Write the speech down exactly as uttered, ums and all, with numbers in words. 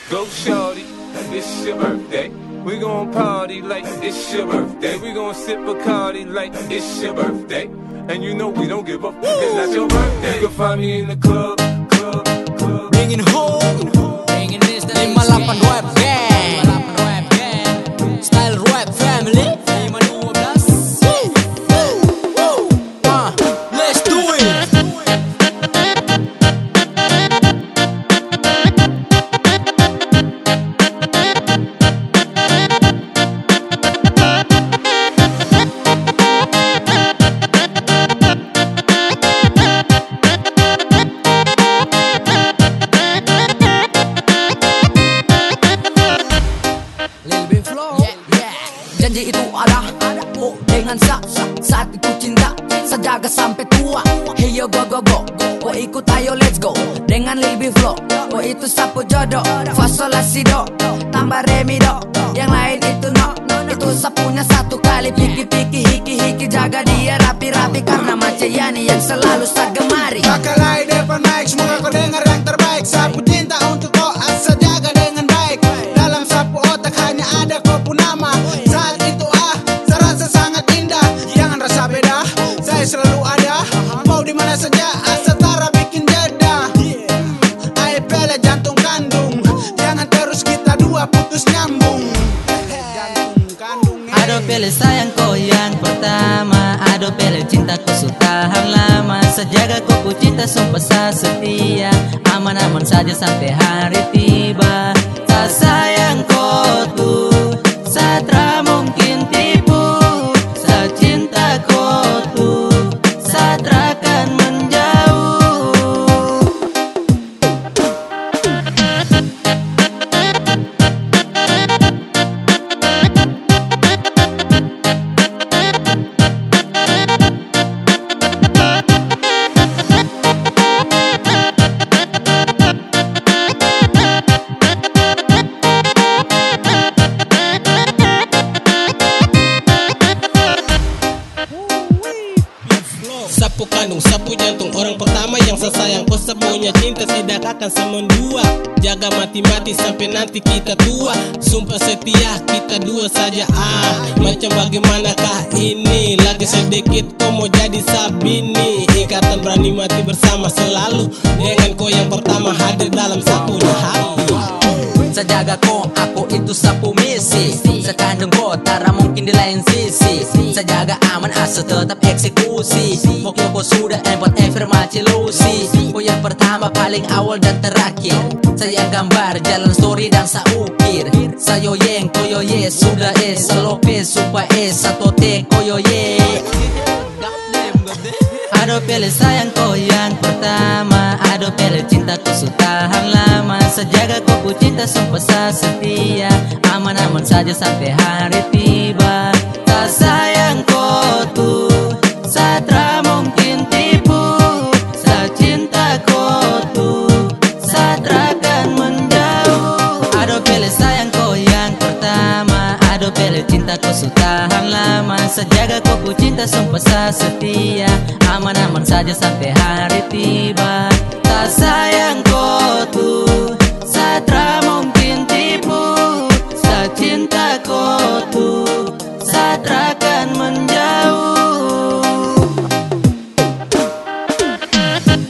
Go shorty, it's your birthday. We gon' party like it's your birthday. We gon' sip Bacardi like it's your birthday. And you know we don't give up, it's not your birthday. You can find me in the club, club, club. Bringing home, bringing this lima delapan Rap Gang, Style Rap Family. lima dua belas. Uh, let's do it. Janji itu ada, oh dengan sa, sa saat itu cinta, saya jaga sampai tua. Hey yo go go go, oh ikut ayo let's go. Dengan lebih flow, oh itu sapu jodoh. Fa sol la si do, tambah re mi do. Yang lain itu no, itu sapunya satu kali. Piki piki hiki hiki, jaga dia rapi rapi karena Macayani yang selalu saya gemari. Bakalai depan mic, semoga kau dengar yang terbaik. Sapu cinta untuk kau, asal jaga dengan baik. Dalam sapu otak hanya ada kau pun nama. Saat itu ah, saya rasa sangat indah. Jangan rasa beda, saya selalu ada. Mau di mana saja, asal tara bikin jeda. Ayo pele jantung kandung, jangan terus kita dua putus nyambung. Jantung kandung. Aduh pilih sayang kau yang pertama, aduh pilih cintaku sutahan lama. Sejaga kau ku cinta sumpah saya setia, aman-aman saja sampai hari tiba. Tak sayang kau tuh, satra mungkin tipu. Saya cinta kau tuh, satra akan menjauh. Sapu kandung, sapu jantung, orang pertama yang saya sayang. Kau semuanya cinta tidak akan semendua. Jaga mati-mati sampai nanti kita tua. Sumpah setia kita dua saja ah. Macam bagaimanakah ini? Lagi sedikit kau mau jadi Sabini. Ikatan berani mati bersama selalu. Dengan kau yang pertama hadir dalam sapunya hati. Saya jaga kau, aku itu sapu misi. Saya kandung kau, tara mungkin di lain sisi. Saya jaga aman, asal tetap eksekusi. Pokoknya kau sudah empat afirmasi lusi. Kau yang pertama, paling awal dan terakhir. Saya gambar, jalan story dan saya ukir. Saya yang koyo ye, sudah es, selope, sumpah es, satu te koyo ye. Aduh pilih sayang kau yang pertama, aduh pilih cintaku sutahan lama. Sejaga kau ku cinta sumpah saya setia, aman-aman saja sampai hari tiba. Tak sayang kau tuh, satra mungkin tipu. Saya cinta kau tuh, satra akan menjauh. Aduh pilih sayang kau yang pertama, aduh pilih cintaku sutahan lama. Sejaga kau ku cinta sumpah saya setia, aman-aman saja sampai hari tiba. Tak sayang kau tuh, satra mungkin tipu. Saya cinta kau tuh, satra akan menjauh.